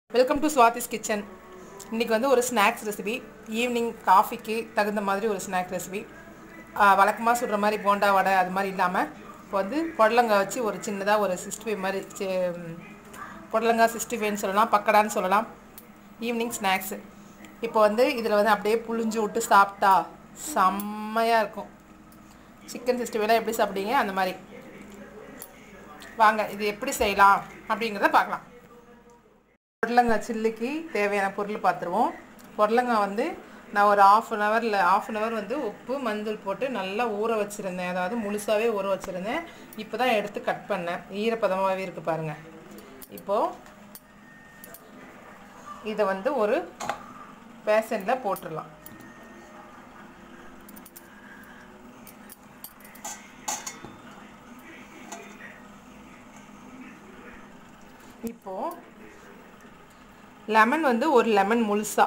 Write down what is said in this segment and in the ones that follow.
Welcome to Swathi's kitchen. இன்றைக்கி வந்து ஒரு ஸ்நாக்ஸ் ரெசிபி, ஈவினிங் காஃபிக்கு தகுந்த மாதிரி ஒரு ஸ்நாக் ரெசிபி. வழக்கமாக சுடுற மாதிரி போண்டா வடை அது மாதிரி இல்லாமல் இப்போ வந்து புடலங்காய் வச்சு ஒரு சின்னதாக ஒரு 65 மாதிரி புடலங்காய் 65ன்னு சொல்லலாம், பக்கடான்னு சொல்லலாம். Evening snacks. இப்போ வந்து இதில் வந்து அப்படியே புழிஞ்சு விட்டு சாப்பிட்டா செம்மையாக இருக்கும். சிக்கன் 65 எப்படி சாப்பிடுவீங்க அந்த மாதிரி. வாங்க இது எப்படி செய்யலாம் அப்படிங்கிறத பார்க்கலாம். புடலங்காய் சில்லிக்கு தேவையான பொருள் பார்த்துருவோம். புடலங்காய் வந்து நான் ஒரு ஆஃப் அன் ஹவர் வந்து உப்பு மஞ்சள் போட்டு நல்லா ஊற வச்சுருந்தேன். அதாவது முழுசாகவே ஊற வச்சுருந்தேன். இப்போ தான் எடுத்து கட் பண்ணேன். ஈரப்பதமாகவே இருக்குது பாருங்கள். இப்போது இதை வந்து ஒரு பேசனில் போட்டுடலாம். இப்போது லெமன் வந்து ஒரு லெமன் முழுசா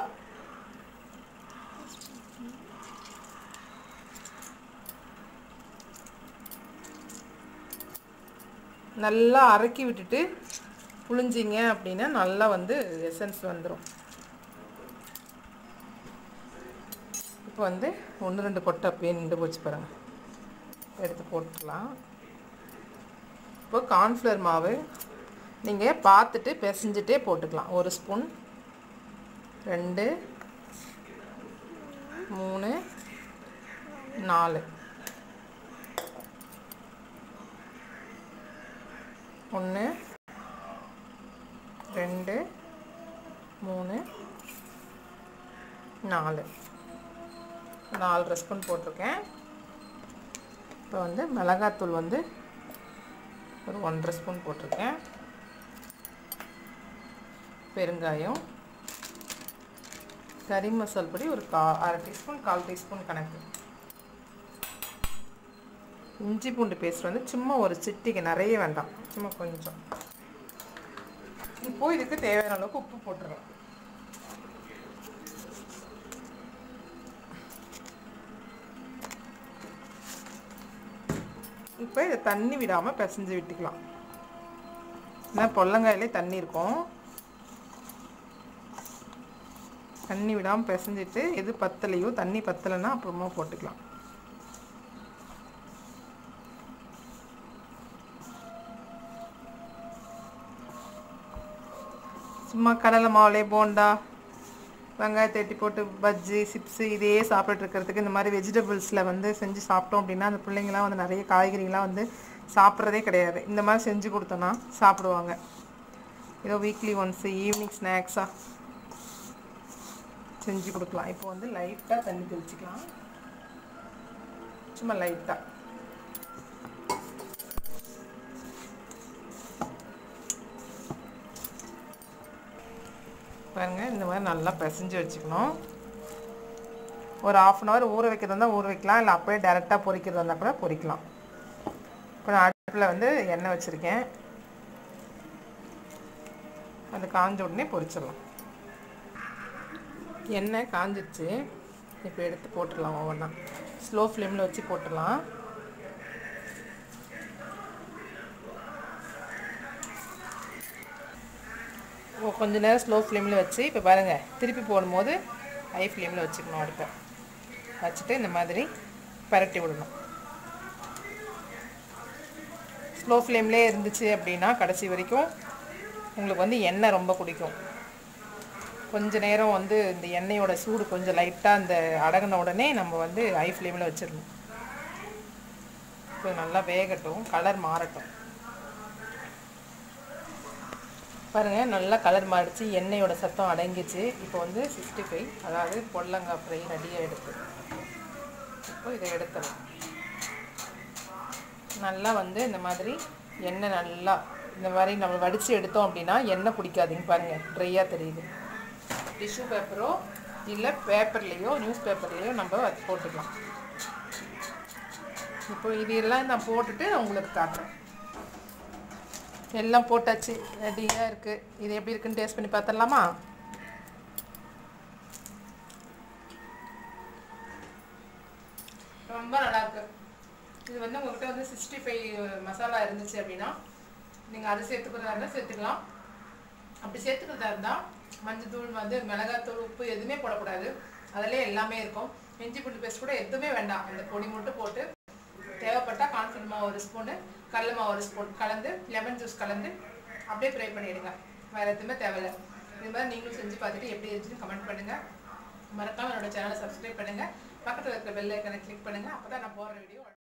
நல்லா அரைக்கி விட்டுட்டு புழிஞ்சிங்க அப்படின்னா நல்லா வந்து எசன்ஸ் வந்துடும். இப்போ வந்து 1-2 கொட்டை அப்படியே நின்று போச்சு பாருங்க. எடுத்து போட்டுக்கலாம். இப்போ கார்ன்ஃப்ளவர் மாவு நீங்கள் பார்த்துட்டு பிசைஞ்சிட்டே போட்டுக்கலாம். 1 ஸ்பூன், 2, 3, 4, 1, 2, 3, 4, 4 ஸ்பூன் போட்டிருக்கேன். இப்போ வந்து மிளகாத்தூள் வந்து ஒரு 1.5 ஸ்பூன் போட்டிருக்கேன். பெருங்காயம், கறி மசால் பொடி ஒரு 1/2 டீஸ்பூன் 1/4 டீஸ்பூன் கணக்கு. இஞ்சி பூண்டு பேஸ்ட் வந்து சும்மா ஒரு சிட்டிக்கு, நிறைய வேண்டாம், சும்மா கொஞ்சம். இப்போது இதுக்கு தேவையான அளவுக்கு உப்பு போட்டுடலாம். இப்போ இதை தண்ணி விடாமல் பிசைஞ்சு விட்டுக்கலாம். ஏன்னா புடலங்காயிலே தண்ணி இருக்கும். தண்ணி விடாமல் பிசைஞ்சிட்டு எது பத்தலையோ, தண்ணி பத்தலைன்னா அப்புறமா போட்டுக்கலாம். சும்மா கடலை மாவுலே போண்டா, வெங்காயத்தை வெட்டி போட்டு பஜ்ஜி, சிப்ஸு இதே சாப்பிட்டுட்டு இருக்கிறதுக்கு இந்த மாதிரி வெஜிடபிள்ஸில் வந்து செஞ்சு சாப்பிட்டோம் அப்படின்னா அந்த பிள்ளைங்களாம் வந்து நிறைய காய்கறிகளாம் வந்து சாப்பிட்றதே கிடையாது. இந்த மாதிரி செஞ்சு கொடுத்தோன்னா சாப்பிடுவாங்க. ஏதோ வீக்லி ஒன்ஸு ஈவினிங் ஸ்நாக்ஸாக செஞ்சு கொடுக்கலாம். இப்போ வந்து லைட்டாக தண்ணி தெளிச்சிக்கலாம். சும்மா லைட்டாக. பாருங்கள், இந்த மாதிரி நல்லா பிசைஞ்சு வச்சுக்கணும். ஒரு 1/2 அன் ஹவர் ஊற வைக்கிறதா இருந்தால் ஊற வைக்கலாம், இல்லை அப்படியே டேரெக்டாக பொரிக்கிறதா இருந்தால் கூட பொரிக்கலாம். இப்போ நான் அடுப்பில் வந்து எண்ணெய் வச்சுருக்கேன். அது காஞ்ச உடனே பொரிச்சிடலாம். எண்ணெய் காஞ்சிடுச்சு. இப்போ எடுத்து போட்டுடலாம். ஒவ்வொன்றா ஸ்லோ ஃப்ளேமில் வச்சு போட்டுடலாம். கொஞ்ச நேரம் ஸ்லோ ஃப்ளேமில் வச்சு இப்போ பாருங்கள், திருப்பி போடும்போது ஹை ஃப்ளேமில் வச்சுக்கணும். அடுப்பை வச்சுட்டு இந்த மாதிரி பரட்டி விடணும். ஸ்லோ ஃப்ளேம்லேயே இருந்துச்சு அப்படின்னா கடைசி வரைக்கும் உங்களுக்கு வந்து எண்ணெய் ரொம்ப பிடிக்கும். கொஞ்ச நேரம் வந்து இந்த எண்ணெயோட சூடு கொஞ்சம் லைட்டாக இந்த அடங்கின உடனே நம்ம வந்து ஹை ஃப்ளேமில் வச்சிடணும். இப்போ நல்லா வேகட்டும், கலர் மாறட்டும். பாருங்கள், நல்லா கலர் மாறிடுச்சு, எண்ணெயோட சத்தம் அடங்கிச்சு. இப்போ வந்து 65 அதாவது புடலங்காய் ஃப்ரை ரெடியாக எடுத்து இப்போ இதை எடுத்துடலாம். நல்லா வந்து இந்த மாதிரி எண்ணெய் நல்லா இந்த மாதிரி நம்ம வடித்து எடுத்தோம் அப்படின்னா எண்ணெய் பிடிக்காதுங்க. பாருங்கள், ட்ரையாக தெரியுது. டிஷ்யூ பேப்பரோ இல்லை பேப்பர்லேயோ நியூஸ் பேப்பர்லேயோ நம்ம அது போட்டுக்கலாம். இப்போ இது எல்லாம் நான் போட்டுட்டு உங்களுக்கு காட்டுறேன். எல்லாம் போட்டாச்சு, ரெடியாக இருக்குது. இது எப்படி இருக்குன்னு டேஸ்ட் பண்ணி பார்த்துடலாமா? ரொம்ப நல்லாயிருக்கு. இது வந்து உங்கள்கிட்ட வந்து 65 மசாலா இருந்துச்சு அப்படின்னா நீங்கள் அதை சேர்த்துக்கிறதா இருந்தால் சேர்த்துக்கலாம். அப்படி சேர்த்துக்கிறதா இருந்தால் மஞ்சத்தூள் வந்து மிளகாத்தூள் உப்பு எதுவுமே போடக்கூடாது, அதிலே எல்லாமே இருக்கும். இஞ்சி பூண்டு பேஸ்ட் கூட எதுவுமே வேண்டாம், அந்த பொடி மட்டும் போட்டு தேவைப்பட்டால் கார்ன்ஃப்ளவர் மாவு 1 ஸ்பூனு, கடலை மாவு 1 ஸ்பூன் கலந்து லெமன் ஜூஸ் கலந்து அப்படியே ஃப்ரை பண்ணிவிடுங்க. வேறு எதுவுமே தேவையில்லை. இது மாதிரி நீங்களும் செஞ்சு பார்த்துட்டு எப்படி இருந்துச்சுன்னு கமெண்ட் பண்ணுங்கள். மறக்காமல் என்னோட சேனலை சப்ஸ்கிரைப் பண்ணுங்கள். பக்கத்தில் இருக்கிற பெல் ஐக்கனை கிளிக் பண்ணுங்கள். அப்போ தான் நான் போடுற வீடியோ